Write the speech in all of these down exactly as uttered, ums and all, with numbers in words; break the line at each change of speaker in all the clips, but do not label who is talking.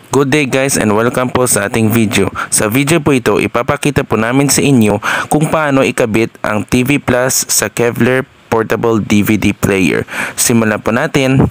Good day guys and welcome po sa ating video. Sa video po ito, ipapakita po namin sa inyo kung paano ikabit ang T V Plus sa Kevler Portable D V D player. Simulan po natin.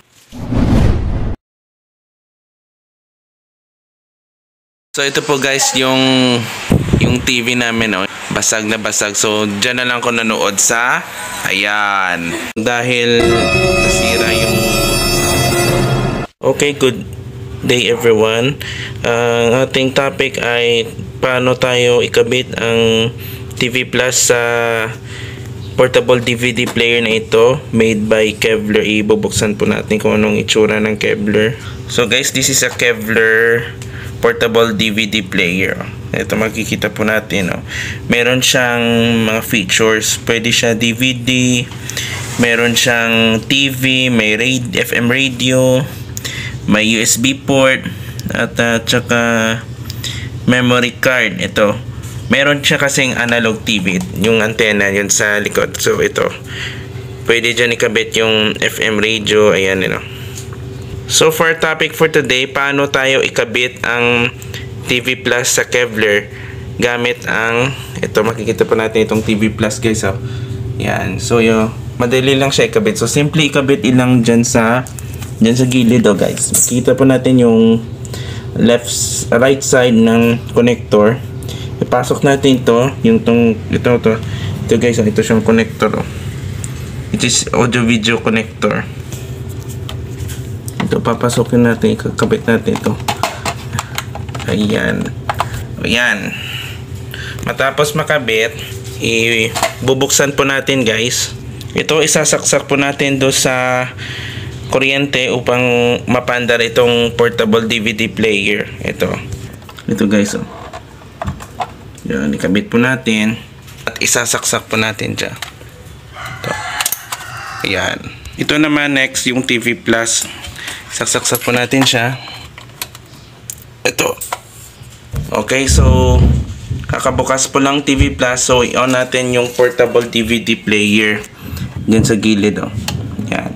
So ito po guys yung yung T V namin, oh. Basag na basag. So dyan na lang ko nanood sa ayan. Dahil nasira yung okay, good day everyone. Ang uh, ating topic ay paano tayo ikabit ang T V Plus sa portable D V D player na ito made by Kevler. Ibubuksan po natin kung anong itsura ng Kevler. So guys, this is a Kevler portable D V D player. Ito makikita po natin, oh. Meron siyang mga features. Pwede siya D V D, meron siyang T V, may radio, F M radio, may U S B port, at uh, tsaka memory card. Ito, meron siya kasing analog T V, yung antenna yun sa likod. So ito, pwede dyan ikabit yung F M radio. Ayan, you know. So for topic for today, paano tayo ikabit ang T V Plus sa Kevler gamit ang, ito makikita po natin itong T V Plus guys, oh. Yan, so yun, madali lang siya ikabit. So simply ikabit ilang dyan sa dyan sa gilid, oh guys. Makikita po natin yung left right side ng connector. Ipasok natin ito, yung tong ito to. Ito guys, ito siyang connector, oh. It is audio video connector. Ito papasokin natin, ikakabit natin ito. Ayan. Ayan. Matapos makabit, ibubuksan po natin guys. Ito isasaksak po natin do sa kuryente upang mapandar itong portable D V D player. Ito. Ito guys, oh. Yan, ikabit po natin at isasaksak po natin siya. Ito. Ayan. Ito naman next yung T V Plus. Saksak-sak po natin siya. Ito. Okay, so kakabukas po lang T V Plus. So i-on natin yung portable D V D player diyan sa gilid, oh. Yan.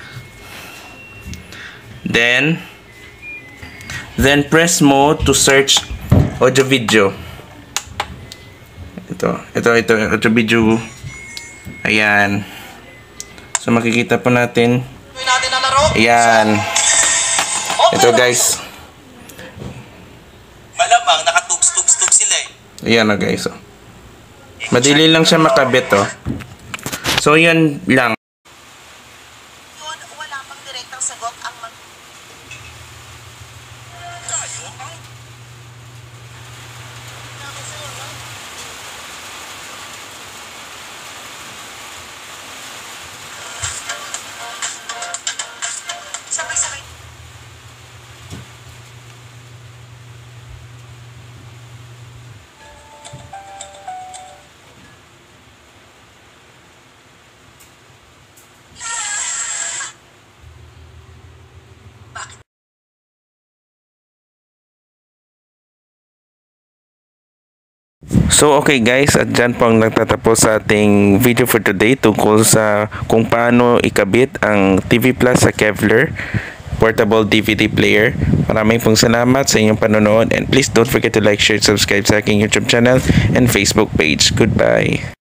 Then, then press mode to search audio video. Ito, ito, ito, audio video. Ayan. So makikita po natin. Ayan. Ito guys.
Malamang nakatugs-tugs-tug sila eh.
Ayan na guys, oh. Madali lang siya makabit, oh. So yan lang.
Yun, wala pang direktang sagot ang mag... Sabay-sabay.
So okay guys, at dyan po ang nagtatapos sa ating video for today tungkol sa kung paano ikabit ang T V Plus sa Kevler portable D V D player. Maraming pong salamat sa inyong panonood and please don't forget to like, share, subscribe sa aking YouTube channel and Facebook page. Goodbye.